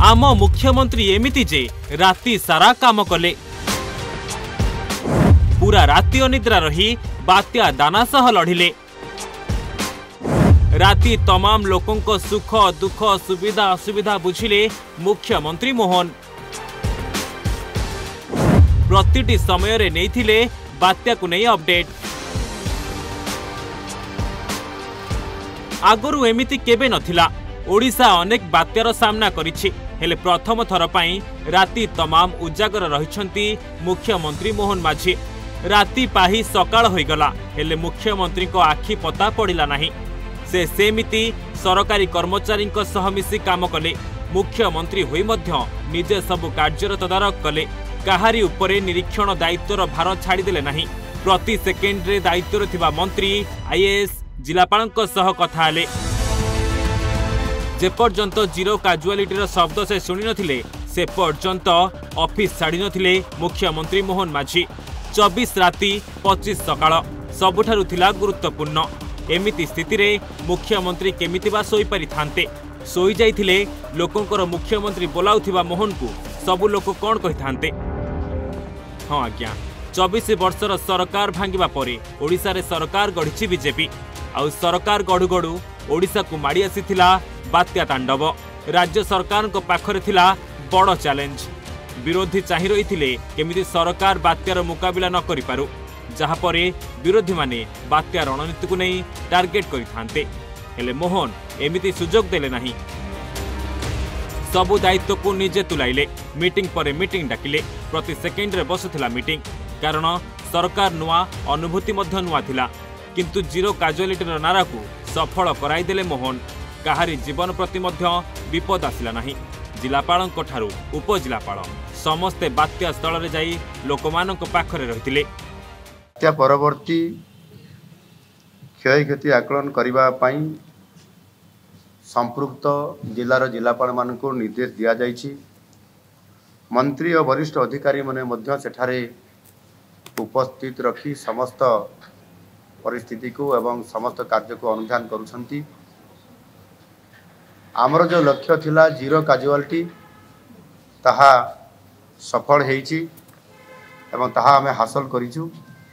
आम मुख्यमंत्री एमिति जे राति सारा काम कले पूरा राति अनिद्रा रही बात्या दाना सह लढ़िले राति तमाम लोकों सुख दुख सुविधा असुविधा बुझिले मुख्यमंत्री मोहन प्रतिटी समय रे नैथिले बात्या को नहीं अपडेट आगरु एमिति केबे नथिला ओडिशा अनेक बात्यार सामना करिछि हेले प्रथम थर पई राति तमाम उजागर रहिछंती मुख्यमंत्री मोहन माझी राति पाही सकाळ होइगला हेले मुख्यमंत्री को आखि पता पड़िला नाही से सेमिति सरकारी कर्मचारी सह मिसी काम कले मुख्यमंत्री होई मध्य निजे सबु कार्यर तदारक कले काहारी उपरे निरीक्षण दायित्वर भार छाड़ीदेले नाही प्रति सेकेंड रे दायित्वर थिबा मंत्री आईएएस जिलापालक सह कथा हेले जे पर्यंत जीरो काजुआलिटी शब्द से शुणी नथिले से पर्यंत ऑफिस छाड़ी नथिले मुख्यमंत्री मोहन माझी 24 राति 25 सकाळ सबुठारु थिला गुरुत्वपूर्ण एमिति स्थिति रे मुख्यमंत्री केमिति बा सोई पारि थांते सोई जाइथिले लोकंकर मुख्यमंत्री बोलाउथिबा मोहन को सबु लोक कोन कहि थांते हां आज्ञा 24 वर्षर सरकार भांगिबा परे ओडिसा रे सरकार गढिछि बीजेपी आउ सरकार गढु गढु ओडिसा को माड़ी आसीथिला बात्या तांडव राज्य सरकार को पाखरे थिला बड़ चैलेंज विरोधी चाहि रहिथिले केमिति सरकार बात्यार मुकाबिला न करि पारु जहा परे विरोधी माने बात्या रणनीति को नहीं टार्गेट करि थांते हेले मोहन एमिति सुजोग देले नाही सबु दायित्व को निजे तुलाइले मीटिंग परे मीटिंग डाकिले प्रति सेकेंड रे बसुथिला मीटिंग कारण सरकार नुआ अनुभूति मध्य नुआ थिला किंतु जीरो काजुआलिटी नारा को सफल कराई देले मोहन काहारी जीवन प्रति मध्य विपद आसिला नाही जिलापालक ठारू उपजिलापाल समस्ते बात्या स्थल रे जाई लोकमानक पाखरे रहिथिले बात्या परवर्ती क्षय क्षति आकलन करिबा पई संपृक्त जिलार जिलापाल मानक निर्देश दिया जाइछि मंत्री और वरिष्ठ अधिकारी माने मध्य सेठारे उपस्थित रखी समस्त परिस्थिति को एवं समस्त कार्य को अनुधान करुछंती आमर जो लक्ष्य थिला जीरो काजुआलिटी ताहा सफल हेइछि एवं ताहा हमें हासिल करिछु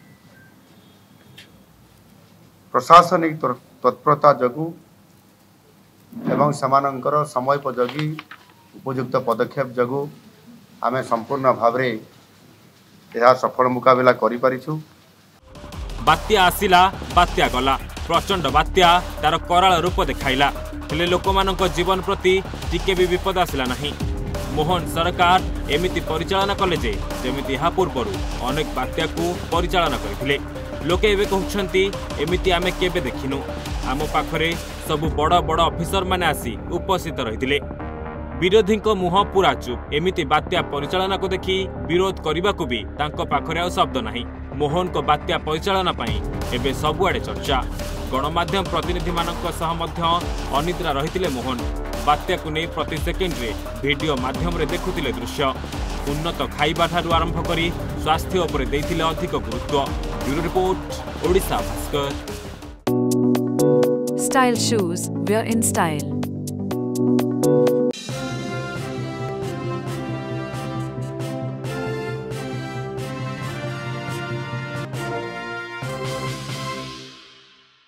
प्रशासनिक तत्परता जगु एवं समानंकर समयोपयोगी उपयुक्त पदक्षेप जगु आमे संपूर्ण भावरे यह सफल मुकाबला करि परिछु बात्या आसिला बात्या गला प्रचंड बात्या तार कराल रूप देखाइला हेले लोकमानक जीवन प्रति टिके भी विपद आसिला नाही मोहन सरकार एमिति परिचालना कले जे जेमिति हा पूर्वरु अनेक बात्या को परिचालना करथिले लोके एबे कहउछंती एमिति आमे केबे देखिनु आमो पाखरे सब बड़ बड़ ऑफिसर माने आसी उपस्थित रहिथिले विरोधी मुह पूरा चुप एमिति बात्या परिचालना को देखि विरोध करने को भी तांको पाखरे आ शब्द नाही मोहन को बात्या परिचालना पई एबे सबुआडे चर्चा गणमाध्यम प्रतिनिधि मानक सह मध्य अनिद्रा रहिथिले मोहन बात्या को नहीं प्रति सेकेंड रे वीडियो माध्यम रे देखुथिले दृश्य उन्नत खाइबा ठारू आरंभ करी स्वास्थ्य उपरे दैथिले अधिक गुरुत्व bureau report Odisha Bhaskar Style shoes, wear in style.